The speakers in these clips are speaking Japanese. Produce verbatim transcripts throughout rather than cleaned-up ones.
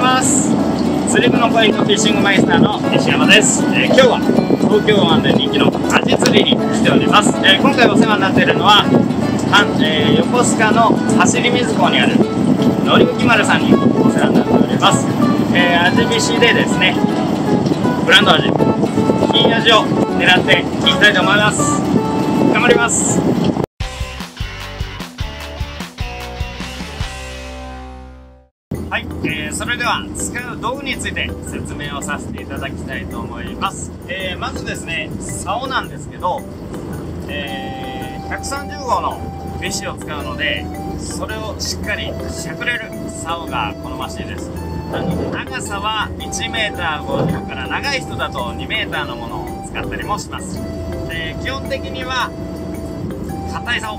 ます。釣り部のポイントフィッシングマイスターの西山です。えー、今日は東京湾で人気のアジ釣りに来ております。えー、今回お世話になっているのは、えー、横須賀の走り水港にあるのりぶき丸さんにお世話になっております。えー、アジ節でですね、ブランドアジ、金アジを狙っていきたいと思います。頑張ります。はい、えー、それでは使う道具について説明をさせていただきたいと思います。えー、まずですね、竿なんですけど、えー、ひゃくさんじゅうごうのフィッシュを使うので、それをしっかりしゃくれる竿が好ましいです。なので長さはいちメーターごじゅうから長い人だとにメーターのものを使ったりもします。えー、基本的には硬い竿、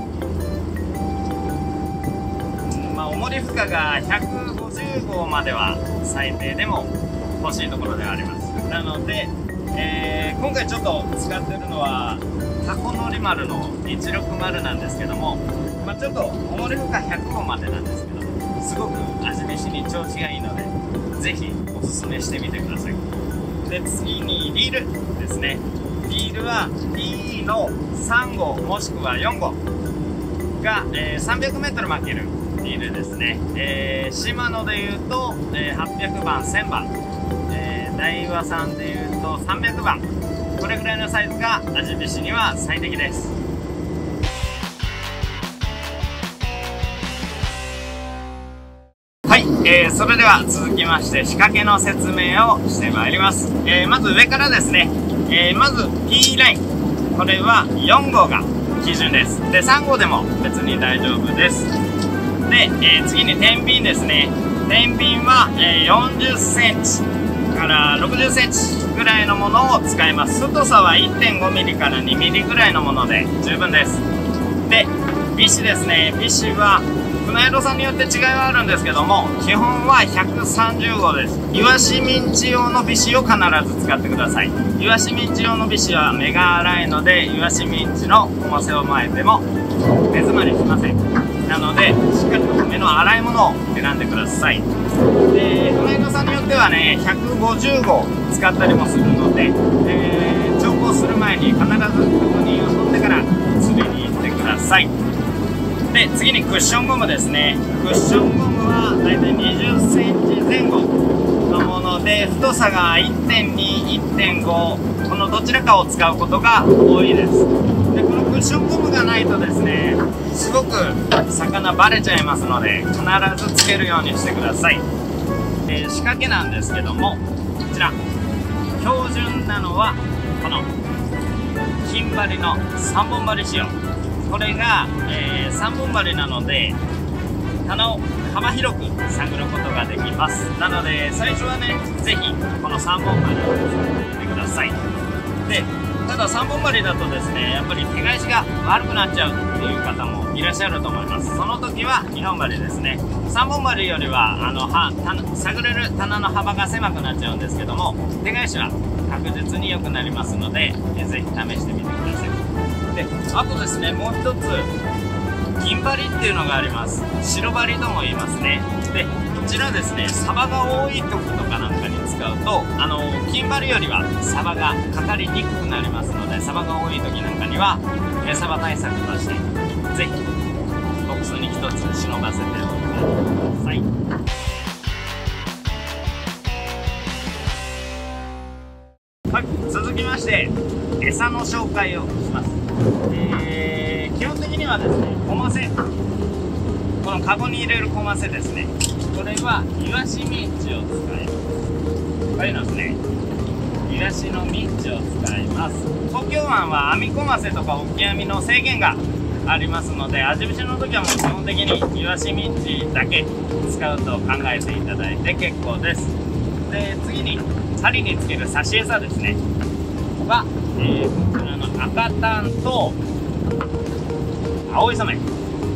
まあ、重り負荷がひゃくごじゅうごうまでは最低でも欲しいところではあります。なので、えー、今回ちょっと使ってるのはタコのり丸のいちろくまるなんですけども、まあ、ちょっと重り負荷ひゃくごうまでなんですけど、すごく味飯に調子がいいのでぜひおすすめしてみてください。で、次にリールですね。リールは ティー のさんごうもしくはよんごうが、えー、さんびゃくメートル巻けるリールですね。えー、シマノでいうと、えー、はっぴゃくばん、せんばん、えー、大和さんでいうとさんびゃくばん、これぐらいのサイズがアジ節には最適です。はい、えー、それでは続きまして仕掛けの説明をしてまいります。えー、まず上からですね、えー、まず T ライン、これはよんごうが基準です。で、さんごうでも別に大丈夫です。で、えー、次に天秤ですね。天秤は、えー、よんじゅっセンチからろくじゅっセンチぐらいのものを使います。太さは いってんごミリからにミリぐらいのもので十分です。で、ビシですね。ビシは船宿さんによって違いはあるんですけども、基本はひゃくさんじゅうごうです。イワシミンチ用のビシを必ず使ってください。イワシミンチ用のビシは目が粗いので、イワシミンチのコマセを巻いても目詰まりしません。なのでしっかりと目の粗いものを選んでください。で、船宿さんによってはね、ひゃくごじゅうごう使ったりもするので、えー、乗降する前に必ず確認を取ってから釣りに行ってください。で、次にクッションゴムですね。クッションゴムはだいたいにじゅっセンチぜん後のもので、太さが いってんに、いってんご、このどちらかを使うことが多いです。で、このクッションゴムがないとですね、すごく魚バレちゃいますので、必ずつけるようにしてください。えー、仕掛けなんですけども、こちら標準なのはこの金針のさんぼん針仕様。これが、えー、さんぼん針なので棚を幅広く探ることができます。なので最初はね、ぜひこのさんぼん針を使ってみてください。で、たださんぼん針だとですね、やっぱり手返しが悪くなっちゃうっていう方もいらっしゃると思います。その時はにほん針ですね。さんぼん針よりはあのは探れる棚の幅が狭くなっちゃうんですけども、手返しは確実に良くなりますので、えぜひ試してみてください。で、あとですね、もう一つ銀針っていうのがあります。白針とも言いますね。で、こちらですね、サバが多い時とかなんかに使うと、あの金針よりはサバがかかりにくくなりますので、サバが多い時なんかには餌サバ対策としてぜひボックスにひとつ忍ばせておいてください。はい、続きまして餌の紹介をします。えー、基本的にはですね、コマセ、このカゴに入れるコマセですね。これはイワシミンチを使います。こういうのですね、イワシのミンチを使います。東京湾は網コマセとかオキアミの制限がありますので、アジ節の時はもう基本的にイワシミンチだけ使うと考えていただいて結構です。で、次に針につける差し餌ですねは、えー、こちらの赤タンと青い染め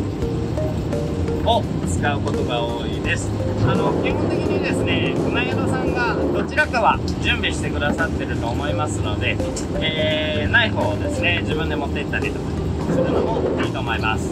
を使うことが多いです。あの基本的にですね、船宿さんがどちらかは準備してくださってると思いますので、えー、ない方をですね、自分で持っていったりとかするのもいいと思います。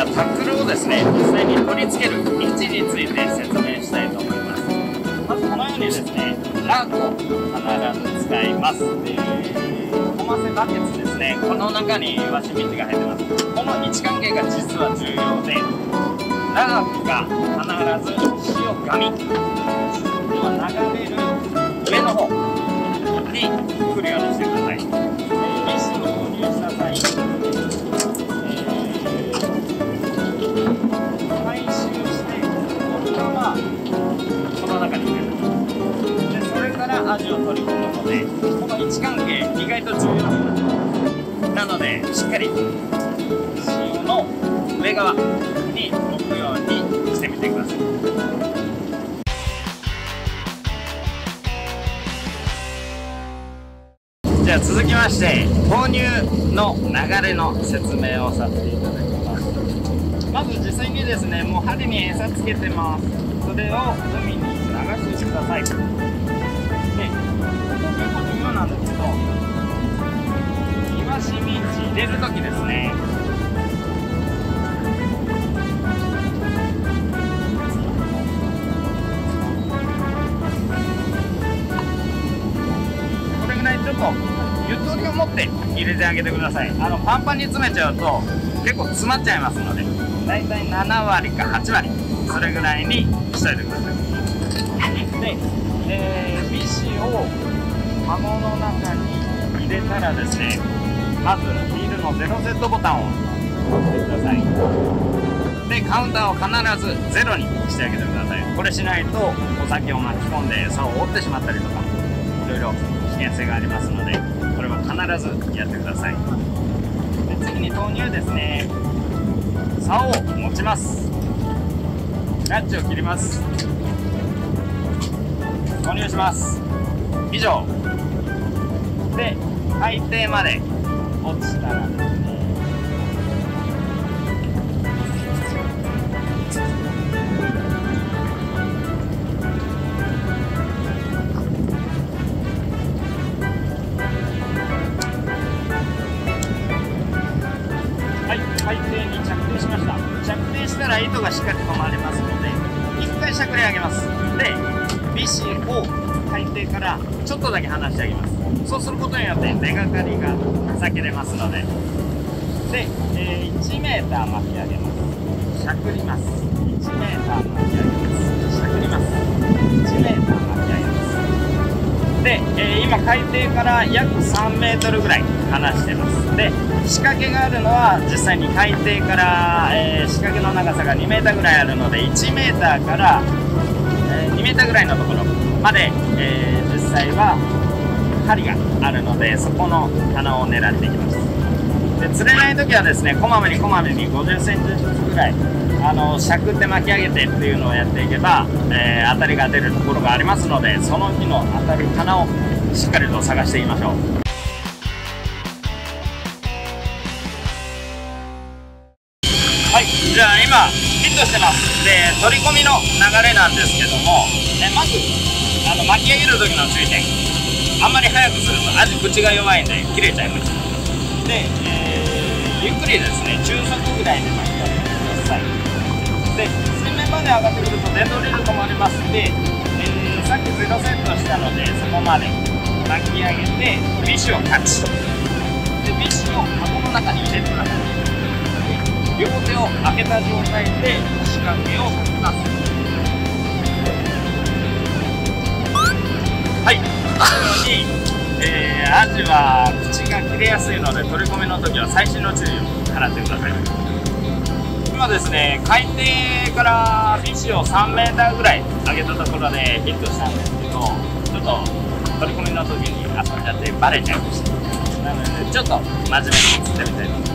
はタックルをですね、実際に取り付ける位置について説明したいと思います。まずこのようにですね、ラークを必ず使います。で、コマセバケツですね、この中にワシミチが入ってます。この位置関係が実は重要で、ラークが必ず潮紙の流れる上の方に来るようにしてください。メッシュを投入した際、回収してこのままこの中に入れる。でそれから味を取り込むので、この位置関係意外と重要になってます。なのでしっかり塩の上側に置くようにしてみてください。じゃあ続きまして投入の流れの説明をさせていただきます。まず実際にですね、もう針に餌つけてます。それを海に流してください。で、ここ結構重要なんですけど、イワシミチ入れるときですね、これぐらいちょっとゆとりを持って入れてあげてください。あのパンパンに詰めちゃうと結構詰まっちゃいますので、だいたいななわりかはちわり、それぐらいにしといてください。で、えー、ビシをカゴの中に入れたらですね、まずリールのゼロセットボタンを押してください。で、カウンターを必ずゼロにしてあげてください。これしないとお酒を巻き込んで竿を折ってしまったりとか、いろいろ危険性がありますので、これは必ずやってください。で、次に投入ですね。竿を持ちます。ラッチを切ります。投入します。以上で、海底まで落ちたらですね、はい、海底に着底しました。着底したら糸がしっかり止まりますので、一回しゃくり上げます。で、ビシを海底からちょっとだけ離してあげます。そうすることによって根がかりが避けれますので。で、えー、いちメーター巻き上げます。しゃくります。いちメーター巻き上げます。しゃくります。いちメーター巻き上げます。で、えー、今海底から約さんメートルぐらい離してます。で、仕掛けがあるのは実際に海底から、えー、仕掛けの長さがにメーターぐらいあるので、いちメーターからにメーターぐらいのところまで、えー、実際は針があるので、そこの棚を狙っていきます。で、釣れない時はですね、こまめにこまめにごじゅっセンチずつぐらいあのしゃくって巻き上げてっていうのをやっていけば、えー、当たりが出るところがありますので、その日の当たる棚をしっかりと探していきましょう。はい、じゃあ今ヒットしてます。で、取り込みの流れなんですけども、えまずあの巻き上げる時の注意点、あんまり早くするとアジ口が弱いんで切れちゃいます。で、えー、ゆっくりですね、中速ぐらいで巻き上げてください。で、水面まで上がってくると電動リール止まりますんで、えー、さっきゼロセットしたのでそこまで巻き上げてビシをキャッチ。で、ビシをカゴの中に入れてください。両手を開けた状態で仕掛けをかけます。はい、このように、えー、アジは口が切れやすいので、取り込みの時は細心の注意を払ってください。今ですね、海底からビシをさんメーターぐらい上げたところでヒットしたんですけど、ちょっと取り込みの時に遊んじゃってバレちゃいました。なのでちょっと真面目に釣ってみたいと思います。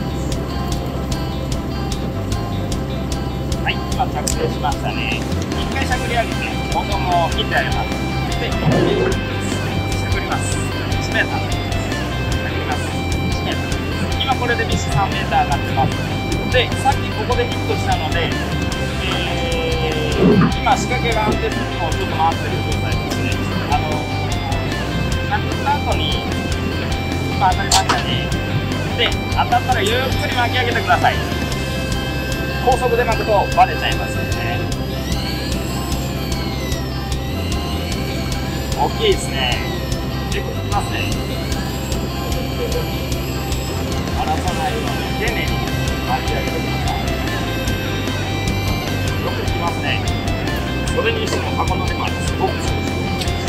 はい、今着底しましたね。一回しゃくり上げてボトムを切ってあげます。で、しゃくります。いちメーターしゃくります。いちメーター。今これでビシさんメーター上がってます。で、さっきここでヒットしたので、えー、今仕掛けが安定するのをちょっと回ってる状態ですね。あのなくった後に今当たりましたね。で、当たったらゆっくり巻き上げてください。 高速で巻くとバレちゃいますよね。大きいですね。結構きますね。荒らさないように丁寧に巻き上げてください。よくきますね。それにしても箱の根はすごくそうです。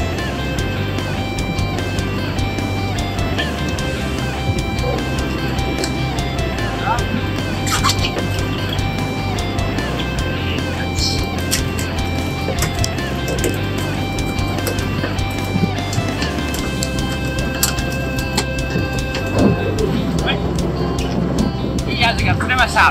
いい味が釣れました。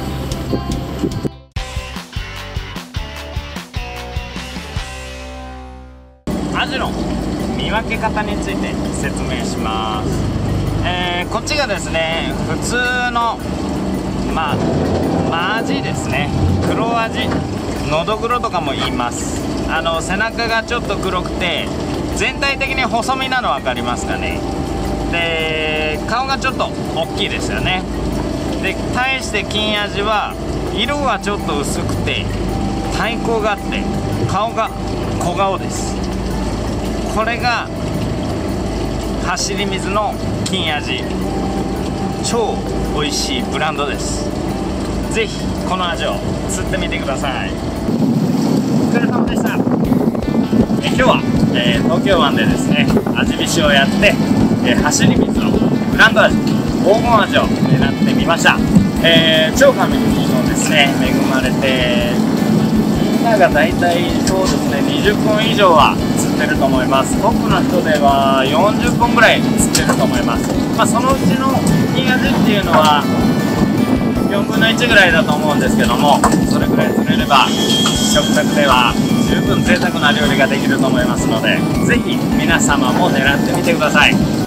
アジの見分け方について説明します。えー、こっちがですね普通のまあマアジですね。黒アジ、のどぐろとかも言います。あの背中がちょっと黒くて全体的に細身なの分かりますかね。で顔がちょっと大きいですよね。で対して金アジは色がちょっと薄くて体高があって顔が小顔です。これが走り水の金アジ、超美味しいブランドです。ぜひこのアジを釣ってみてください。お疲れ様でした。え今日は、えー、東京湾でですねアジフィッシュをやって、えー、走り水のブランドアジ、黄金アジを狙ってみました。えー、超神にもですね恵まれて、みんながだいたいそうですねにじゅっぽん以上は釣ってると思います。トップの人ではよんじゅっぽんぐらい釣ってると思います。まあ、そのうちの金アジっていうのはよんぶんのいちぐらいだと思うんですけども、それぐらい釣れれば食卓では十分贅沢な料理ができると思いますので、ぜひ皆様も狙ってみてください。